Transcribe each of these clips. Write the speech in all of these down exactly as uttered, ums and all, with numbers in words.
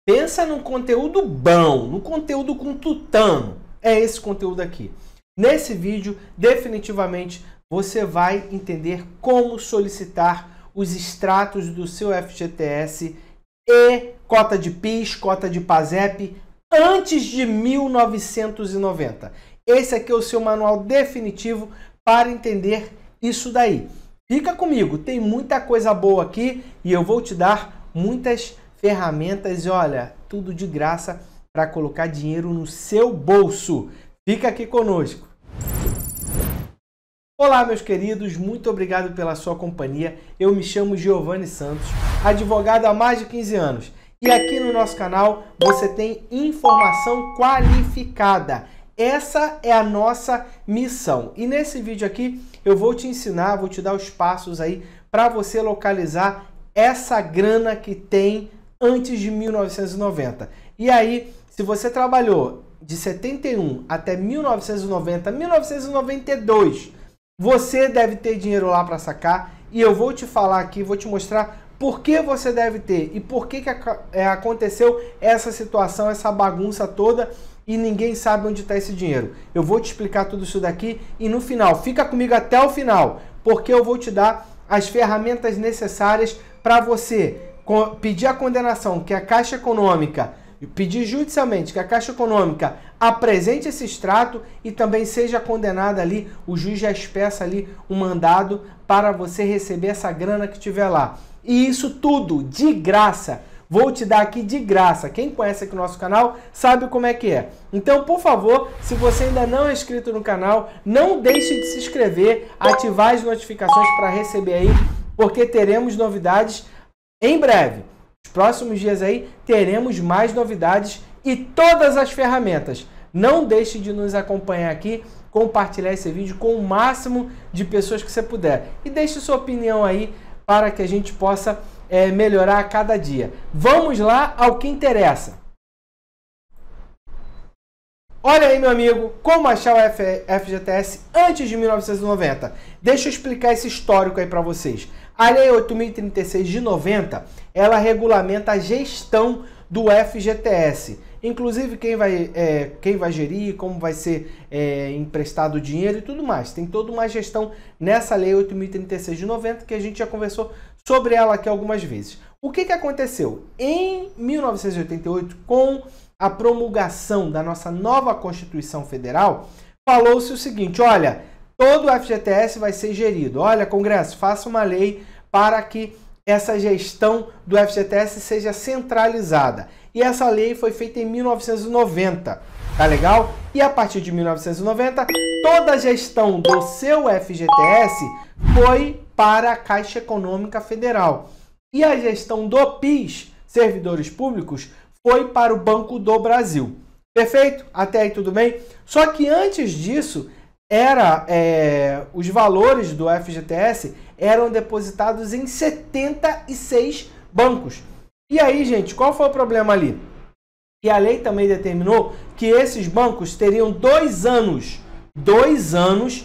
Pensa num conteúdo bom, no conteúdo com tutano. É esse conteúdo aqui. Nesse vídeo, definitivamente, você vai entender como solicitar os extratos do seu F G T S e cota de PIS, cota de PASEP antes de mil novecentos e noventa. Esse aqui é o seu manual definitivo para entender isso daí. Fica comigo, tem muita coisa boa aqui e eu vou te dar muitas ferramentas e olha, tudo de graça para colocar dinheiro no seu bolso. Fica aqui conosco. Olá, meus queridos, muito obrigado pela sua companhia. Eu me chamo Giovanni Santos, advogado há mais de quinze anos. E aqui no nosso canal você tem informação qualificada. Essa é a nossa missão. E nesse vídeo aqui eu vou te ensinar, vou te dar os passos aí para você localizar essa grana que tem antes de mil novecentos e noventa. E aí, se você trabalhou de setenta e um até mil novecentos e noventa, mil novecentos e noventa e dois, você deve ter dinheiro lá para sacar e eu vou te falar aqui, vou te mostrar por que você deve ter e por que, que aconteceu essa situação, essa bagunça toda e ninguém sabe onde está esse dinheiro. Eu vou te explicar tudo isso daqui e no final, fica comigo até o final, porque eu vou te dar as ferramentas necessárias para você pedir a condenação que a Caixa Econômica, pedir judicialmente que a Caixa Econômica apresente esse extrato e também seja condenada ali, o juiz já expressa ali um mandado para você receber essa grana que tiver lá. E isso tudo de graça. Vou te dar aqui de graça. Quem conhece aqui o nosso canal sabe como é que é. Então, por favor, se você ainda não é inscrito no canal, não deixe de se inscrever, ativar as notificações para receber aí, porque teremos novidades em breve. Nos próximos dias aí teremos mais novidades e todas as ferramentas. Não deixe de nos acompanhar aqui, compartilhar esse vídeo com o máximo de pessoas que você puder. E deixe sua opinião aí para que a gente possa é, melhorar a cada dia. Vamos lá ao que interessa. Olha aí, meu amigo, como achar o F G T S antes de mil novecentos e noventa. Deixa eu explicar esse histórico aí para vocês. A Lei oito mil e trinta e seis de noventa, ela regulamenta a gestão do F G T S. Inclusive quem vai, é, quem vai gerir, como vai ser é, emprestado o dinheiro e tudo mais. Tem toda uma gestão nessa Lei oito mil e trinta e seis de noventa que a gente já conversou sobre ela aqui algumas vezes. O que, que aconteceu? Em mil novecentos e oitenta e oito, com a promulgação da nossa nova Constituição Federal, falou-se o seguinte, olha, todo o F G T S vai ser gerido. Olha, Congresso, faça uma lei para que essa gestão do F G T S seja centralizada. E essa lei foi feita em mil novecentos e noventa, tá legal? E a partir de mil novecentos e noventa, toda a gestão do seu F G T S foi para a Caixa Econômica Federal. E a gestão do PIS, servidores públicos, foi para o Banco do Brasil. Perfeito? Até aí tudo bem? Só que antes disso, era, é, os valores do F G T S eram depositados em setenta e seis bancos. E aí, gente, qual foi o problema ali? E a lei também determinou que esses bancos teriam dois anos, dois anos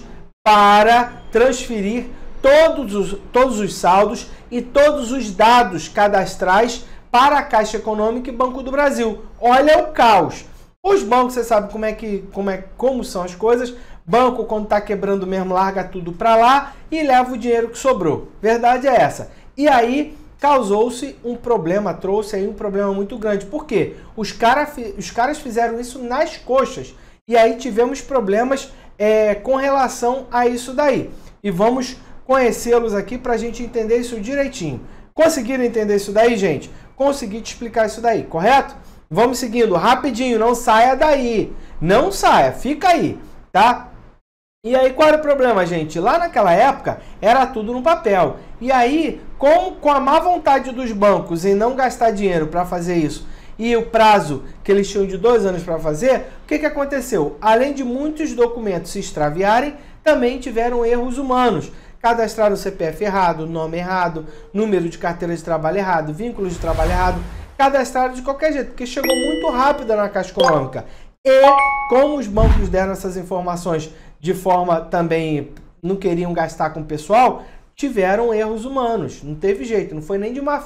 para transferir todos os, todos os saldos e todos os dados cadastrais para a Caixa Econômica e Banco do Brasil. Olha o caos. Os bancos, você sabe como é que, como é, como são as coisas. Banco, quando está quebrando mesmo, larga tudo para lá e leva o dinheiro que sobrou. Verdade é essa. E aí causou-se um problema, trouxe aí um problema muito grande. Por quê? Os, cara, os caras fizeram isso nas coxas. E aí tivemos problemas é, com relação a isso daí. E vamos conhecê-los aqui para a gente entender isso direitinho. Conseguiram entender isso daí, gente? Consegui te explicar isso daí, correto? Vamos seguindo rapidinho, não saia daí. Não saia, fica aí, tá? E aí, qual era o problema, gente? Lá naquela época, era tudo no papel. E aí, com, com a má vontade dos bancos em não gastar dinheiro para fazer isso, e o prazo que eles tinham de dois anos para fazer, o que, que aconteceu? Além de muitos documentos se extraviarem, também tiveram erros humanos. Cadastraram o C P F errado, nome errado, número de carteira de trabalho errado, vínculo de trabalho errado. Cadastraram de qualquer jeito, porque chegou muito rápido na Caixa Econômica. E como os bancos deram essas informações de forma também, não queriam gastar com o pessoal, tiveram erros humanos. Não teve jeito, não foi nem de má fé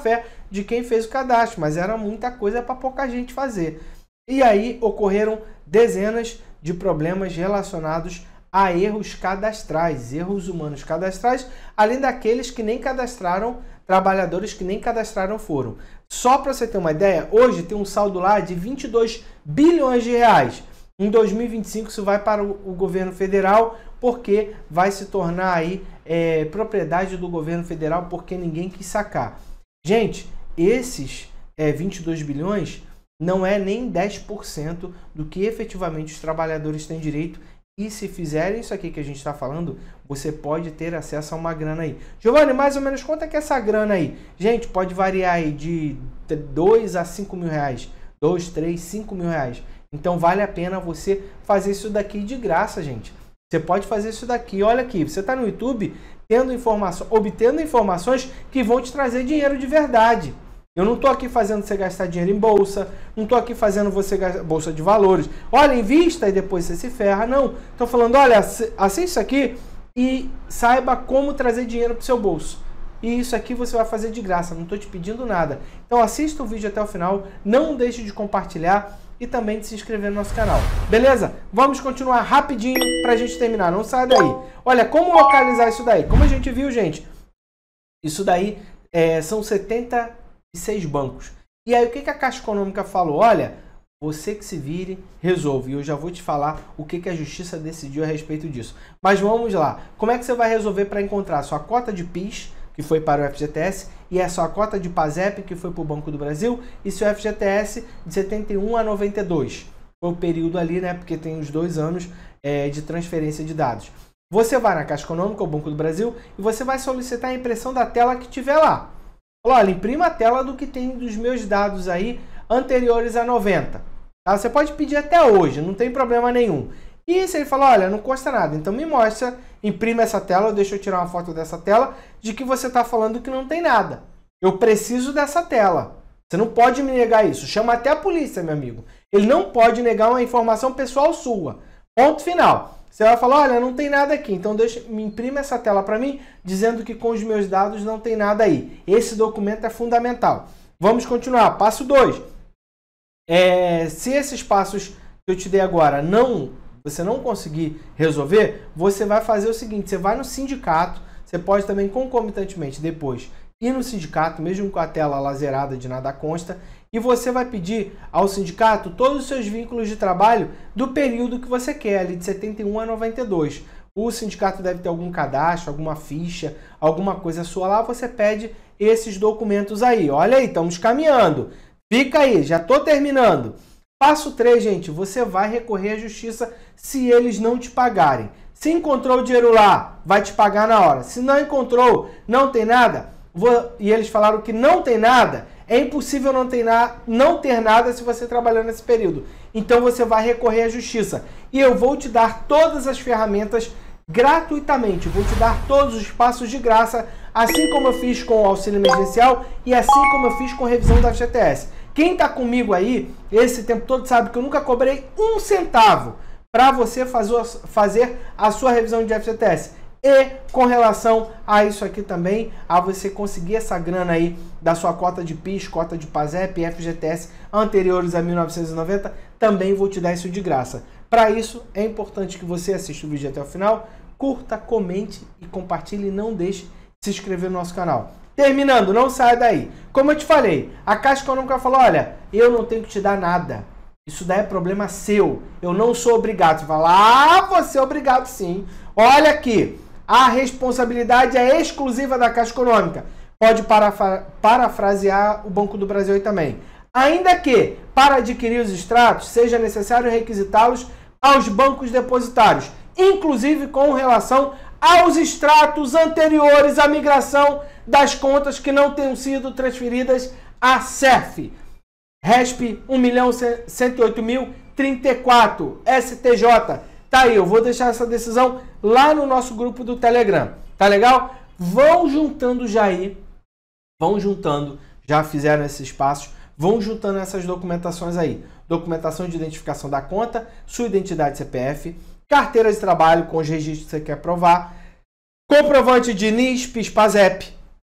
de quem fez o cadastro, mas era muita coisa para pouca gente fazer. E aí ocorreram dezenas de problemas relacionados a erros cadastrais, erros humanos cadastrais, além daqueles que nem cadastraram, trabalhadores que nem cadastraram foram. Só para você ter uma ideia, hoje tem um saldo lá de vinte e dois bilhões de reais. Em dois mil e vinte e cinco isso vai para o governo federal, porque vai se tornar aí é, propriedade do governo federal, porque ninguém quis sacar. Gente, esses é, vinte e dois bilhões não é nem dez por cento do que efetivamente os trabalhadores têm direito. E se fizerem isso aqui que a gente está falando, você pode ter acesso a uma grana aí. Giovanni, mais ou menos quanto é que é essa grana aí? Gente, pode variar aí de dois a cinco mil reais. dois, três, cinco mil reais. Então vale a pena você fazer isso daqui de graça, gente. Você pode fazer isso daqui. Olha aqui, você está no YouTube tendo informação, obtendo informações que vão te trazer dinheiro de verdade. Eu não estou aqui fazendo você gastar dinheiro em bolsa, não estou aqui fazendo você gastar bolsa de valores. Olha, invista e depois você se ferra. Não, estou falando, olha, assista isso aqui e saiba como trazer dinheiro para o seu bolso. E isso aqui você vai fazer de graça, não estou te pedindo nada. Então assista o vídeo até o final, não deixe de compartilhar e também de se inscrever no nosso canal. Beleza? Vamos continuar rapidinho para a gente terminar, não sai daí. Olha, como localizar isso daí? Como a gente viu, gente, isso daí é, são setenta e seis bancos. E aí o que, que a Caixa Econômica falou? Olha, você que se vire, resolve. E eu já vou te falar o que, que a Justiça decidiu a respeito disso. Mas vamos lá. Como é que você vai resolver para encontrar sua cota de PIS, que foi para o F G T S, e a sua cota de PASEP, que foi para o Banco do Brasil, e seu F G T S de setenta e um a noventa e dois. Foi o período ali, né? Porque tem os dois anos é, de transferência de dados. Você vai na Caixa Econômica, o Banco do Brasil, e você vai solicitar a impressão da tela que tiver lá. Olha, imprima a tela do que tem dos meus dados aí anteriores a noventa. Tá? Você pode pedir até hoje, não tem problema nenhum. E se ele falar, olha, não custa nada, então me mostra, imprima essa tela, deixa eu tirar uma foto dessa tela, de que você está falando que não tem nada. Eu preciso dessa tela. Você não pode me negar isso. Chama até a polícia, meu amigo. Ele não pode negar uma informação pessoal sua. Ponto final. Você vai falar, olha, não tem nada aqui, então deixa, me imprima essa tela para mim, dizendo que com os meus dados não tem nada aí. Esse documento é fundamental. Vamos continuar. Passo dois. É, se esses passos que eu te dei agora não, você não conseguir resolver, você vai fazer o seguinte, você vai no sindicato, você pode também concomitantemente depois ir no sindicato, mesmo com a tela laserada de nada consta, e você vai pedir ao sindicato todos os seus vínculos de trabalho do período que você quer, ali de setenta e um a noventa e dois. O sindicato deve ter algum cadastro, alguma ficha, alguma coisa sua lá, você pede esses documentos aí. Olha aí, estamos caminhando. Fica aí, já estou terminando. Passo três, gente, você vai recorrer à justiça se eles não te pagarem. Se encontrou o dinheiro lá, vai te pagar na hora. Se não encontrou, não tem nada, vou... e eles falaram que não tem nada, é impossível não ter, na... não ter nada se você trabalhar nesse período. Então você vai recorrer à justiça. E eu vou te dar todas as ferramentas gratuitamente. Vou te dar todos os passos de graça, assim como eu fiz com o auxílio emergencial e assim como eu fiz com a revisão da F G T S. Quem está comigo aí, esse tempo todo, sabe que eu nunca cobrei um centavo para você fazer, fazer a sua revisão de F G T S. E com relação a isso aqui também, a você conseguir essa grana aí da sua cota de PIS, cota de PASEP e F G T S anteriores a mil novecentos e noventa, também vou te dar isso de graça. Para isso, é importante que você assista o vídeo até o final, curta, comente e compartilhe e não deixe de se inscrever no nosso canal. Terminando, não saia daí. Como eu te falei, a Caixa Econômica falou, olha, eu não tenho que te dar nada. Isso daí é problema seu. Eu não sou obrigado. Você fala, ah, você é obrigado sim. Olha aqui. A responsabilidade é exclusiva da Caixa Econômica. Pode parafra- parafrasear o Banco do Brasil aí também. Ainda que, para adquirir os extratos, seja necessário requisitá-los aos bancos depositários, inclusive com relação aos extratos anteriores à migração das contas que não tenham sido transferidas à C E F. R E S P um milhão cento e oito mil trinta e quatro, S T J. Tá aí, eu vou deixar essa decisão lá no nosso grupo do Telegram. Tá legal? Vão juntando já aí, vão juntando, já fizeram esses passos, vão juntando essas documentações aí. Documentação de identificação da conta, sua identidade C P F, carteira de trabalho com os registros que você quer provar, comprovante de N I S, PIS, PASEP,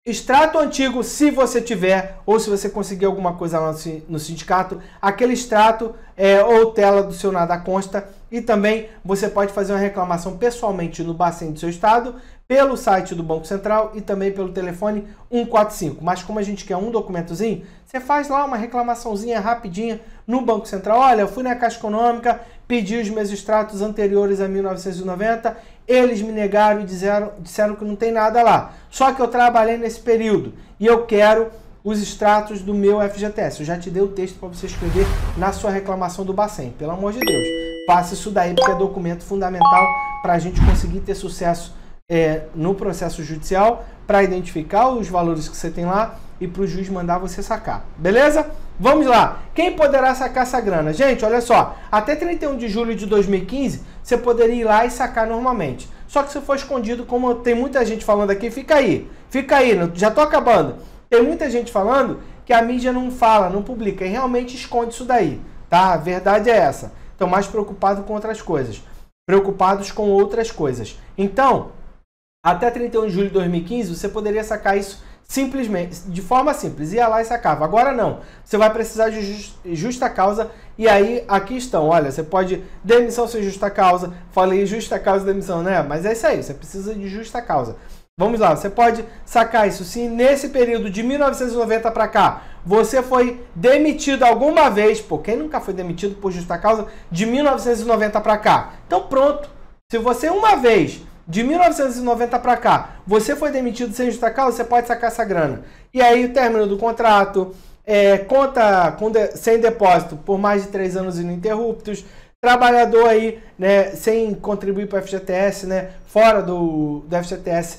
Extrato antigo, se você tiver, ou se você conseguir alguma coisa lá no sindicato, aquele extrato é, ou tela do seu Nada Consta, e também você pode fazer uma reclamação pessoalmente no Bacen do seu estado, pelo site do Banco Central e também pelo telefone um quatro cinco. Mas como a gente quer um documentozinho, você faz lá uma reclamaçãozinha rapidinha no Banco Central. Olha, eu fui na Caixa Econômica, pedi os meus extratos anteriores a mil novecentos e noventa, eles me negaram e disseram, disseram que não tem nada lá. Só que eu trabalhei nesse período e eu quero os extratos do meu F G T S. Eu já te dei o texto para você escrever na sua reclamação do Bacen. Pelo amor de Deus, faça isso daí porque é documento fundamental para a gente conseguir ter sucesso é, no processo judicial, para identificar os valores que você tem lá e para o juiz mandar você sacar. Beleza? Vamos lá. Quem poderá sacar essa grana? Gente, olha só. Até trinta e um de julho de dois mil e quinze, você poderia ir lá e sacar normalmente. Só que se for escondido, como tem muita gente falando aqui, fica aí. Fica aí, já tô acabando. Tem muita gente falando que a mídia não fala, não publica e realmente esconde isso daí, tá? A verdade é essa. Estão mais preocupados com outras coisas. Preocupados com outras coisas. Então, até trinta e um de julho de dois mil e quinze, você poderia sacar isso simplesmente, de forma simples. Ia lá e sacava. Agora não. Você vai precisar de justa causa. E aí, aqui estão. Olha, você pode... Demissão sem justa causa. Falei justa causa e demissão, né? Mas é isso aí. Você precisa de justa causa. Vamos lá. Você pode sacar isso se nesse período de mil novecentos e noventa para cá você foi demitido alguma vez. Pô, quem nunca foi demitido por justa causa de mil novecentos e noventa para cá? Então pronto. Se você uma vez... de mil novecentos e noventa para cá, você foi demitido sem justa causa, você pode sacar essa grana. E aí o término do contrato, é, conta com de, sem depósito por mais de três anos ininterruptos, trabalhador aí, né, sem contribuir para o F G T S, né, fora do, do F G T S,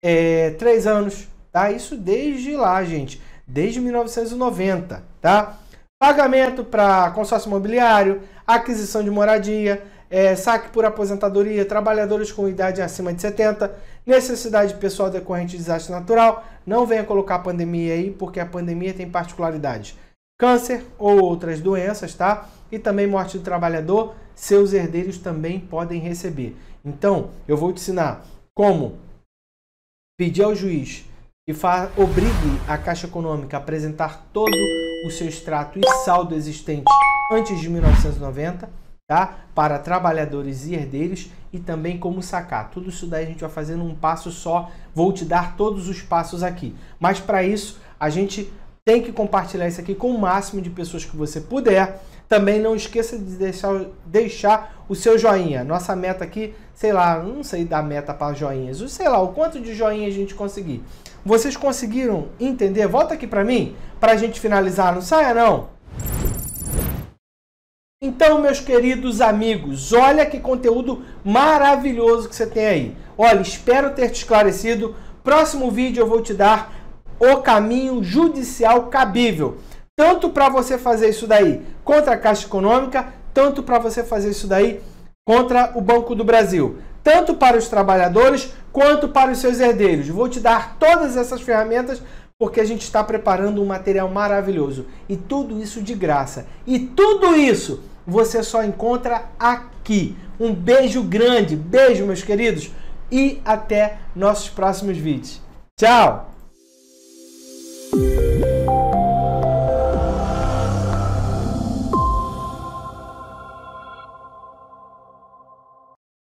é, três anos, tá? Isso desde lá, gente, desde mil novecentos e noventa, tá? Pagamento para consórcio imobiliário, aquisição de moradia, É, saque por aposentadoria, trabalhadores com idade acima de setenta, necessidade pessoal decorrente de desastre natural. Não venha colocar a pandemia aí, porque a pandemia tem particularidades. Câncer ou outras doenças, tá? E também morte do trabalhador, seus herdeiros também podem receber. Então, eu vou te ensinar como pedir ao juiz que obrigue a Caixa Econômica a apresentar todo o seu extrato e saldo existente antes de mil novecentos e noventa, tá? Para trabalhadores e herdeiros, e também como sacar. Tudo isso daí a gente vai fazer num passo só. Vou te dar todos os passos aqui. Mas para isso, a gente tem que compartilhar isso aqui com o máximo de pessoas que você puder. Também não esqueça de deixar, deixar o seu joinha. Nossa meta aqui, sei lá, não sei dar meta para joinhas. Sei lá, o quanto de joinha a gente conseguir. Vocês conseguiram entender? Volta aqui para mim, para a gente finalizar. Não saia não. Então, meus queridos amigos, olha que conteúdo maravilhoso que você tem aí. Olha, espero ter te esclarecido. Próximo vídeo eu vou te dar o caminho judicial cabível. Tanto para você fazer isso daí contra a Caixa Econômica, tanto para você fazer isso daí contra o Banco do Brasil. Tanto para os trabalhadores, quanto para os seus herdeiros. Vou te dar todas essas ferramentas porque a gente está preparando um material maravilhoso. E tudo isso de graça. E tudo isso você só encontra aqui. Um beijo grande. Beijo, meus queridos. E até nossos próximos vídeos. Tchau!